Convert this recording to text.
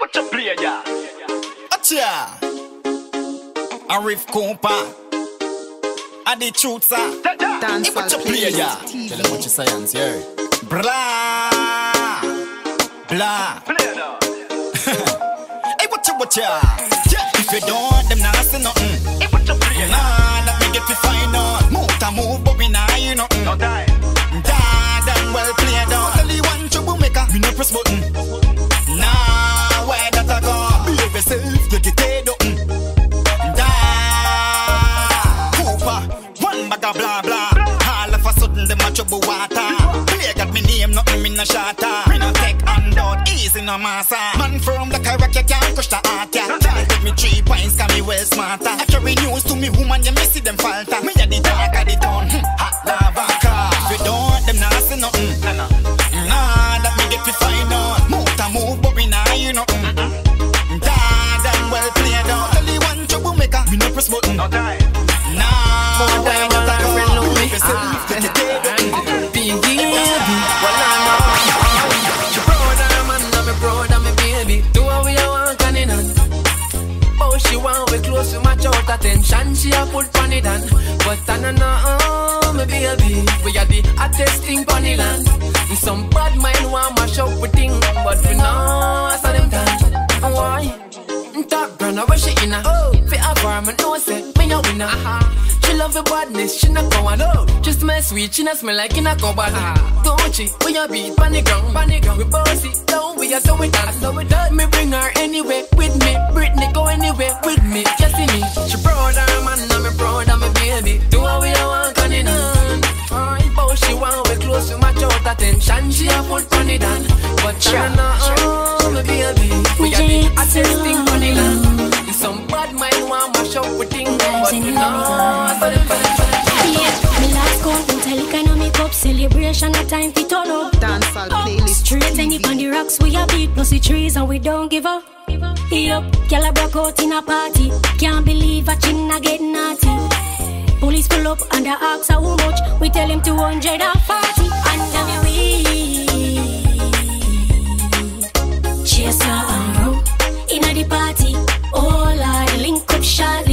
what you play, yeah? Acha! A Riff Cooper. A the truth, sir. Dance What you play, yeah? Tell them what you science, yeah. Blah. Blah. Play now. Hey, what you, yeah. If you don't want them, nah say nothing. Hey, what you play, Nah, let me get to find out. Move, but we nah hear nothing. no die. Done well played out. Only one troublemaker. Me no press button. Nah, where that I go? Behave yourself, get it head up. Cooper, one bag of blah blah. All of a sudden them a trouble water. Play got me name, nothing me no shatter. Me no take handout, easy no massa. Man from the Caribbean, you can't crush the heart, yeah. Can't take me 3 points, cause me well smarter. I carry news to me woman, you may see them falter. Me a the dark of the town, hot lava car. If you don't want them, nah say nothing. Nah, that me get to find out. Move, but we nah hear nothing. Done well played out. Only one troublemaker, me no press button. No die. Nah, where you gotta go? Behave yourself, get it head up. Biggie, well I know. She proud of her man, and me proud of me baby. Do what we want, can it on? Oh, she want we close to match out attention. She a put on it on. But I don't know, me baby. We are the hottest thing on the land. Some bad mind want mash up with thing, but we know I saw them done. And why? Talk brand, where she in a? Fi have her, me know say me a winner. She love the badness, she not go on. Just smell sweet, she not smell like in a cupboard. Gucci, we a beat pon the ground. We bossy, down we are so we done. Me bring her anywhere with me. Britney go anywhere with me. You see me? She proud of her man, and me proud of me baby. Do what we want, can it on? But she want we close to match out attention. She a put on it on. But she not me baby. We are the hottest thing on the land. Some bad mind want mash up with things, but we know. Yeah, me last call, don't tell it kind of make up. Celebration, a time to turn up. Dancehall playlist. Straight any on the rocks, we a beat, no see trees and we don't give up. Yup, girl a broke out in a party. Can't believe a chin a get naughty. Police pull up and they ask how much. We tell him 240. Under me we chase her and roll inna the party. Oh Lord, link up shot.